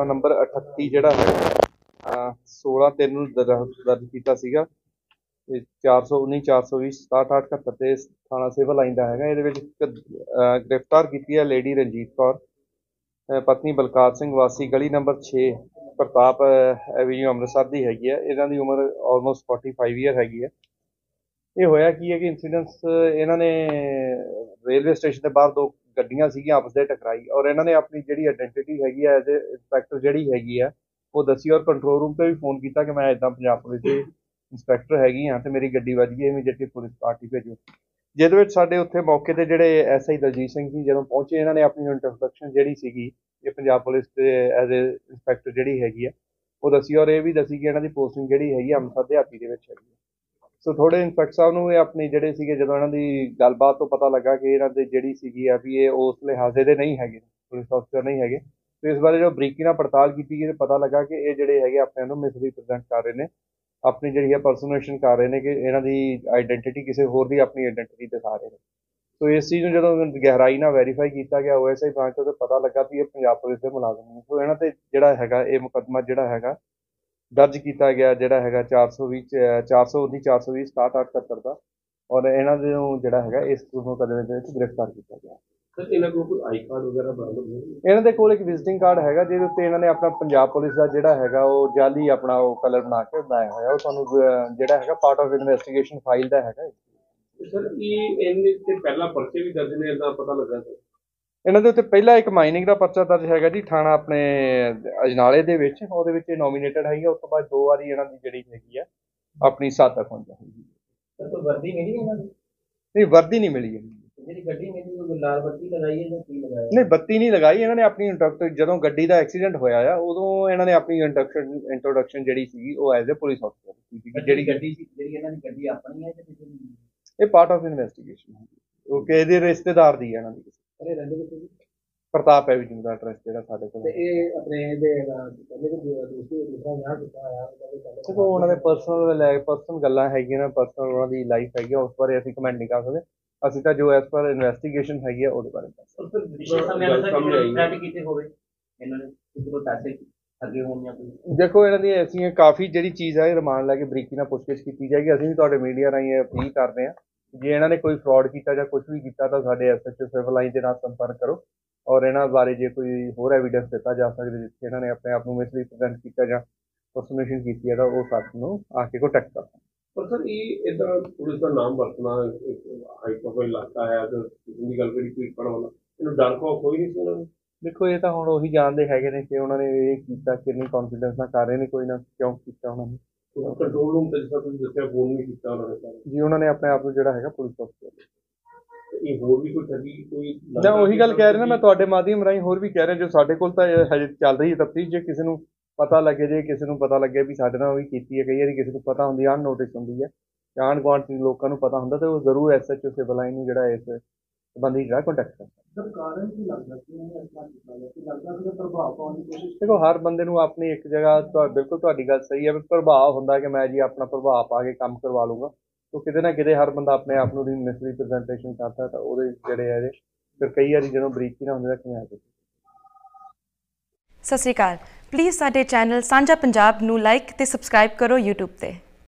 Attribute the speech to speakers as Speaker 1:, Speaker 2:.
Speaker 1: Number 38 ਜਿਹੜਾ ਹੈ 16/3 ਨੂੰ ਦਰਜ ਕੀਤਾ ਸੀਗਾ। 419 420 6778 ਤੇ ਥਾਣਾ ਸਿਵਲ ਲਾਈਨ ਦਾ ਹੈਗਾ। ਇਹਦੇ ਵਿੱਚ ਗ੍ਰਿਫਤਾਰ ਕੀਤੀ ਹੈ ਲੇਡੀ ਰਣਜੀਤ ਕੌਰ ਪਤਨੀ ਬਲਕਾਰ ਸਿੰਘ ਵਾਸੀ ਗਲੀ ਨੰਬਰ 6 ਪ੍ਰਤਾਪ ਐਵੀਨਿਊ ਅੰਮ੍ਰਿਤਸਰ ਦੀ ਹੈਗੀ ਹੈ। ਇਹਨਾਂ ਦੀ ਉਮਰ ਆਲਮੋਸਟ 45 ਈਅਰ ਹੈਗੀ ਹੈ। ਇਹ ਹੋਇਆ ਕੀ ਹੈ ਕਿ ਇੰਸੀਡੈਂਟਸ ਇਹਨਾਂ ਨੇ ਰੇਲਵੇ ਸਟੇਸ਼ਨ ਦੇ ਬਾਹਰ ਦੋ ਗੱਡੀਆਂ ਸੀਗੀਆਂ ਆਪਸ ਦੇ ਟਕਰਾਈ ਔਰ ਇਹਨਾਂ ਨੇ ਆਪਣੀ ਜਿਹੜੀ ਆਇਡੈਂਟੀਟੀ ਹੈਗੀ ਹੈ ਐਜ਼ ਏ ਇੰਸਪੈਕਟਰ ਜਿਹੜੀ ਹੈਗੀ ਆ ਉਹ ਦੱਸੀ ਔਰ ਕੰਟਰੋਲ ਰੂਮ ਤੇ ਵੀ ਫੋਨ ਕੀਤਾ ਕਿ ਮੈਂ ਇੱਦਾਂ ਪੰਜਾਬ ਪੁਲਿਸ ਦੇ ਇੰਸਪੈਕਟਰ ਹੈਗੀ ਹਾਂ ਤੇ ਮੇਰੀ ਗੱਡੀ ਵੱਜ ਗਈ, ਇਮੀਡੀਏਟਲੀ ਪੁਲਿਸ ਪਾਰਟੀ ਭੇਜੋ। ਜਿਹਦੇ ਵਿੱਚ ਸਾਡੇ ਉੱਥੇ ਮੌਕੇ ਤੇ ਜਿਹੜੇ SI ਦਲਜੀਤ ਸਿੰਘ ਜੀ ਜਦੋਂ ਪਹੁੰਚੇ ਇਹਨਾਂ ਨੇ ਆਪਣੀ ਇੰਟਰੋਡਕਸ਼ਨ ਜਿਹੜੀ ਸੀਗੀ ਇਹ ਪੰਜਾਬ ਪੁਲਿਸ ਦੇ ਐਜ਼ ਏ ਇੰਸਪੈਕਟਰ ਜਿਹੜੀ ਹੈਗੀ ਆ ਉਹ ਦੱਸੀ ਔਰ ਇਹ ਵੀ ਦੱਸੀ ਕਿ ਇਹਨਾਂ ਦੀ ਪੋਸਟਿੰਗ ਜਿਹੜੀ ਹੈਗੀ ਅੰਮ੍ਰਿਤਸਰ ਦਿਹਾਤੀ ਦੇ ਵਿੱਚ ਹੈਗੀ। ਸੋ ਥੋੜੇ ਇੰਸਪੈਕਟਰ ਸਾਹਿਬ ਨੂੰ ਇਹ ਆਪਣੀ ਜਿਹੜੇ ਸੀਗੇ ਜਦੋਂ ਇਹਨਾਂ ਦੀ ਗੱਲਬਾਤ ਤੋਂ ਪਤਾ ਲੱਗਾ ਕਿ ਇਹਨਾਂ ਦੇ ਜਿਹੜੀ ਸੀਗੀ ਆ ਵੀ ਇਹ ਉਸ ਲਿਹਾਜ਼ੇ ਦੇ ਨਹੀਂ ਹੈਗੇ, ਪੁਲਿਸ ਅਫਸਰ ਨਹੀਂ ਹੈਗੇ। ਤੇ ਇਸ ਬਾਰੇ ਜੋ ਬਰੀਕੀ ਨਾਲ ਪੜਤਾਲ ਕੀਤੀ ਗਈ ਤੇ ਪਤਾ ਲੱਗਾ ਕਿ ਇਹ ਜਿਹੜੇ ਹੈਗੇ ਆਪਣੇ ਨੂੰ ਮਿਸਰੀਪ੍ਰੈਜ਼ੈਂਟ ਕਰ ਰਹੇ ਨੇ, ਆਪਣੀ ਜਿਹੜੀ ਹੈ ਪਰਸਨੇਸ਼ਨ ਕਰ ਰਹੇ ਨੇ ਕਿ ਇਹਨਾਂ ਦੀ ਆਈਡੈਂਟੀਟੀ ਕਿਸੇ ਹੋਰ ਦੀ ਆਪਣੀ ਆਈਡੈਂਟੀਟੀ ਦਿਖਾ ਰਹੇ ਨੇ। ਸੋ ਇਸ ਚੀਜ਼ ਨੂੰ ਜਦੋਂ ਗਹਿਰਾਈ ਨਾਲ ਵੈਰੀਫਾਈ ਕੀਤਾ ਗਿਆ OSI ਬ੍ਰਾਂਚ ਤੋਂ ਪਤਾ ਲੱਗਾ ਵੀ ਇਹ ਪੰਜਾਬ ਪੁਲਿਸ ਦੇ ਮੁਲਾਜ਼ਮ ਨੇ। ਸੋ ਇਹਨਾਂ ਤੇ ਜਿਹੜਾ ਹੈਗਾ ਇਹ ਮੁਕੱਦਮਾ ਜਿਹੜਾ ਹੈਗਾ ਦਰਜ ਕੀਤਾ ਗਿਆ ਜਿਹੜਾ ਹੈਗਾ 419 420 6778 ਦਾ ਔਰ ਇਹਨਾਂ ਦੇ ਜਿਹੜਾ ਹੈਗਾ ਇਸ ਮੁਕੱਦਮੇ ਦੇ ਵਿੱਚ ਗ੍ਰਿਫਤਾਰ ਕੀਤਾ ਗਿਆ।
Speaker 2: ਸਰ ਇਹਨਾਂ ਕੋਲ ਕੋਈ ਆਈ ਕਾਰਡ ਵਗੈਰਾ ਬਰਾਮਦ ਹੋਇਆ?
Speaker 1: ਇਹਨਾਂ ਦੇ ਕੋਲ ਇੱਕ ਵਿਜ਼ਿਟਿੰਗ ਕਾਰਡ ਹੈਗਾ ਜਿਹਦੇ ਉੱਤੇ ਇਹਨਾਂ ਨੇ ਆਪਣਾ ਪੰਜਾਬ ਪੁਲਿਸ ਦਾ ਜਿਹੜਾ ਹੈਗਾ ਉਹ ਜਾਲੀ ਆਪਣਾ ਉਹ ਕਲਰ ਬਣਾ ਕੇ ਬਣਾਇਆ ਹੋਇਆ। ਉਹ ਤੁਹਾਨੂੰ ਜਿਹੜਾ ਹੈਗਾ ਪਾਰਟ ਆਫ ਇਨਵੈਸਟੀਗੇਸ਼ਨ ਫਾਈਲ ਦਾ ਹੈਗਾ।
Speaker 2: ਸਰ ਇਹਦੇ ਤੇ ਪਹਿਲਾਂ ਪਰਚੇ ਵੀ ਦਰਜ ਨੇ ਇਹਦਾ ਪਤਾ ਲੱਗਾ ਸਰ?
Speaker 1: ਇਹਨਾਂ ਦੇ ਉੱਤੇ ਪਹਿਲਾਂ ਇੱਕ ਮਾਈਨਿੰਗ ਦਾ ਪਰਚਾ ਦਰਜ ਹੈਗਾ ਜੀ ਥਾਣਾ ਆਪਣੇ ਅਜਨਾਲੇ ਦੇ ਵਿੱਚ, ਉਹਦੇ ਵਿੱਚ ਨੋਮੀਨੇਟਡ ਹੈਗੀ। ਉਸ ਤੋਂ ਬਾਅਦ 2 ਵਾਰੀ ਇਹਨਾਂ ਦੀ ਜਿਹੜੀ ਹੈਗੀ ਆ ਆਪਣੀ ਸਾਥਕ ਹੋਣੀ ਚਾਹੀਦੀ।
Speaker 2: ਸਰ ਵਰਦੀ ਮਿਲੀ ਇਹਨਾਂ ਨੂੰ?
Speaker 1: ਨਹੀਂ ਵਰਦੀ ਨਹੀਂ ਮਿਲੀ
Speaker 2: ਜਿਹੜੀ ਗੱਡੀ ਮਿਲੀ ਉਹ ਲਾਲ ਬੱਤੀ ਲਗਾਈ ਹੈ ਜਾਂ ਕੀ ਲਗਾਇਆ?
Speaker 1: ਨਹੀਂ ਬੱਤੀ ਨਹੀਂ ਲਗਾਈ ਇਹਨਾਂ ਨੇ ਆਪਣੀ ਜਦੋਂ ਗੱਡੀ ਦਾ ਐਕਸੀਡੈਂਟ ਹੋਇਆ ਆ ਉਦੋਂ ਇਹਨਾਂ ਨੇ ਆਪਣੀ ਇੰਟਰੋਡਕਸ਼ਨ ਜਿਹੜੀ ਸੀਗੀ ਉਹ ਐਜ਼ ਏ ਪੁਲਿਸ ਅਫਸਰ ਕੀਤੀ।
Speaker 2: ਜਿਹੜੀ ਗੱਡੀ ਸੀ ਜਿਹੜੀ ਇਹਨਾਂ ਦੀ ਗੱਡੀ ਆਪਣੀ ਹੈ ਜਾਂ ਕਿਸੇ ਦੀ?
Speaker 1: ਇਹ ਪਾਰਟ ਆਫ ਇਨਵੈਸਟੀਗੇਸ਼ਨ ਹੈ ਕਿਉਂਕਿ ਇਹਦੇ ਰਿਸ਼ਤੇਦਾਰ ਦੀ ਹੈ ਇਹਨਾਂ ਦੀ।
Speaker 2: ਅਰੇ ਰਹਿੰਦੇ ਕਿੱਥੇ ਜੀ?
Speaker 1: ਪ੍ਰਤਾਪ ਐਵੀਨਿਊ ਦਾ ਐਡਰੈਸ ਜਿਹੜਾ ਸਾਡੇ ਕੋਲ।
Speaker 2: ਤੇ ਇਹ ਆਪਣੇ ਇਹਦੇ ਕਹਿੰਦੇ ਕਿ ਦੂਸਰਾ ਵਿਆਹ ਕੀਤਾ ਹੋਇਆ
Speaker 1: ਦੇਖੋ ਉਹਨਾਂ ਦੇ ਪਰਸਨਲ ਗੱਲਾਂ ਹੈਗੀਆਂ ਨੇ, ਪਰਸਨਲ ਉਹਨਾਂ ਦੀ ਲਾਈਫ ਹੈਗੀ ਉਸ ਬਾਰੇ ਅਸੀਂ ਕਮੈਂਟ ਨਹੀਂ ਕਰ ਸਕਦੇ। ਅਸੀਂ ਤਾਂ ਜੋ ਐਸ ਪਰ ਇਨਵੈਸਟੀਗੇਸ਼ਨ ਹੈਗੀ ਆ ਉਹਦੇ ਬਾਰੇ ਦੱਸ ਦੇਖੋ ਇਹਨਾਂ ਦੀ ਅਸੀਂ ਕਾਫੀ ਜਿਹੜੀ ਚੀਜ਼ ਹੈ ਰਿਮਾਂਡ ਲੈ ਕੇ ਬਰੀਕੀ ਨਾਲ ਪੁੱਛਗਿੱਛ ਕੀਤੀ ਜਾਏਗੀ। ਅਸੀਂ ਵੀ ਤੁਹਾਡੇ ਮੀਡੀਆ ਰਾਹੀਂ ਅਪੀਲ ਕਰਦੇ ਹਾਂ ਜੇ ਇਹਨਾਂ ਨੇ ਕੋਈ ਫਰਾਡ ਕੀਤਾ ਜਾਂ ਕੁਝ ਵੀ ਕੀਤਾ ਤਾਂ ਸਾਡੇ SHO ਸਿਵਲ ਲਾਈਨ ਦੇ ਨਾਲ ਸੰਪਰਕ ਕਰੋ ਔਰ ਇਹਨਾਂ ਬਾਰੇ ਜੇ ਕੋਈ ਹੋਰ ਐਵੀਡੈਂਸ ਦਿੱਤਾ ਜਾ ਸਕਦਾ ਜਿੱਥੇ ਇਹਨਾਂ ਨੇ ਆਪਣੇ ਆਪ ਨੂੰ ਮਿਸਰੀਪ੍ਰੈਜ਼ੈਂਟ ਕੀਤਾ ਜਾਂ ਪਰਸਨੇਸ਼ਨ ਕੀਤੀ ਹੈ ਤਾਂ ਉਹ ਸਾਨੂੰ ਆ ਕੇ ਕੰਟੈਕਟ ਕਰ ਸਕਦਾ।
Speaker 2: ਪਰ ਸਰ ਇਹ ਇੱਦਾਂ ਪੁਲਿਸ ਦਾ ਨਾਮ ਵਰਤਣਾ ਹਾਈ ਪ੍ਰੋਫਾਈਲ ਇਲਾਕਾ ਹੈ ਤੇ ਦੀ ਗੱਲ ਕਰੀ ਕੋਈ ਪੜ੍ਹਨ ਵਾਲਾ ਇਹਨੂੰ ਡਰ ਖੌਫ ਕੋਈ ਨਹੀਂ ਸੀ ਇਹਨਾਂ ਨੂੰ?
Speaker 1: ਦੇਖੋ ਇਹ ਤਾਂ ਹੁਣ ਉਹੀ ਜਾਣਦੇ ਹੈਗੇ ਨੇ ਕਿ ਉਹਨਾਂ ਨੇ ਇਹ ਕੀਤਾ ਕਿੰਨੀ ਕੌਨਫੀਡੈਂਸ ਨਾਲ ਕਰ ਰਹੇ ਨੇ, ਕੋਈ ਨਾ ਕਿਉਂ ਕੀਤਾ ਉਹਨਾਂ ਨੇ।
Speaker 2: ਕੰਟਰੋਲ ਰੂਮ ਤੇ ਜਿਸ ਤੁਸੀਂ ਦੱਸਿਆ ਫੋਨ ਨਹੀਂ ਕੀਤਾ ਉਹਨਾਂ ਨੇ
Speaker 1: ਜੀ, ਉਹਨਾਂ ਨੇ ਆਪਣੇ ਆਪ ਨੂੰ ਜਿਹੜਾ ਹੈਗਾ ਪੁਲਿਸ ਅਫਸਰ।
Speaker 2: ਇਹ ਹੋਰ ਵੀ ਕੋਈ ਠੱਗੀ ਕੋਈ
Speaker 1: ਮੈਂ ਉਹੀ ਗੱਲ ਕਹਿ ਰਿਹਾ ਨਾ, ਮੈਂ ਤੁਹਾਡੇ ਮਾਧਿਅਮ ਰਾਹੀਂ ਹੋਰ ਵੀ ਕਹਿ ਰਿਹਾ ਜੋ ਸਾਡੇ ਕੋਲ ਤਾਂ ਹਜੇ ਚੱਲ ਰਹੀ ਹੈ ਤਫਤੀਸ਼। ਜੇ ਕਿਸੇ ਨੂੰ ਪਤਾ ਲੱਗੇ ਜੇ ਕਿਸੇ ਨੂੰ ਪਤਾ ਲੱਗੇ ਵੀ ਸਾਡੇ ਨਾਲ ਵੀ ਕੀਤੀ ਹੈ, ਕਈ ਵਾਰੀ ਕਿਸੇ ਨੂੰ ਪਤਾ ਹੁੰਦੀ ਅਨਨੋਟਿਸ ਹੁੰਦੀ ਹੈ ਆਂਢ ਗੁਆਂਢ ਚ ਲੋਕਾਂ ਨੂੰ ਪਤਾ ਹੁੰਦਾ ਤੇ ਉਹ ਜ਼ਰੂਰ SHO ਸਿਵਲ ਲਾਈਨ ਨੂੰ ਜਿਹੜਾ ਇਸ ਸੰਬੰਧੀ ਜਿਹੜਾ ਕੰਟੈਕਟ ਕਰਦਾ।
Speaker 2: ਕਾਰਨ ਕੀ ਲੱਗਦਾ ਕਿ ਉਹਨੇ ਇਸ ਤਰ੍ਹਾਂ ਕੀਤਾ ਹੈ ਕਿ ਲੱਗਦਾ ਕਿ ਪ੍ਰਭਾਵ ਪਾਉਣ ਦੀ ਕੋਸ਼ਿਸ਼?
Speaker 1: ਦੇਖੋ ਹਰ ਬੰਦੇ ਨੂੰ ਆਪਣੀ ਇੱਕ ਜਗ੍ਹਾ ਬਿਲਕੁਲ ਤੁਹਾਡੀ ਗੱਲ ਸਹੀ ਹੈ ਵੀ ਪ੍ਰਭਾਵ ਹੁੰਦਾ ਕਿ ਮੈਂ ਜੀ ਆਪਣਾ ਪ੍ਰਭਾਵ ਪਾ ਕੇ ਕੰਮ ਕਰਵਾ ਲੂੰਗਾ। ਤਾਂ ਕਿਤੇ ਨਾ ਕਿਤੇ ਹਰ ਬੰਦਾ ਆਪਣੇ ਆਪ ਨੂੰ ਮਿਸਰੀਪ੍ਰੈਜ਼ੈਂਟੇਸ਼ਨ ਕਰਦਾ ਤਾਂ ਉਹਦੇ ਜਿਹੜੇ ਹੈ ਫਿਰ ਕਈ ਵਾਰੀ ਜਦੋਂ ਬਰੀਕੀ ਨਾਲ ਹੁੰਦੇ ਕਿਵੇਂ ਆ ਜਾਂਦੇ।
Speaker 3: ਸਤਿ ਸ਼੍ਰੀ ਅਕਾਲ। ਪਲੀਜ਼ ਸਾਡੇ ਚੈਨਲ ਸਾਂਝਾ ਪੰਜਾਬ ਨੂੰ ਲਾਈਕ ਤੇ ਸਬਸਕ੍ਰਾਈਬ ਕਰੋ YouTube ਤੇ।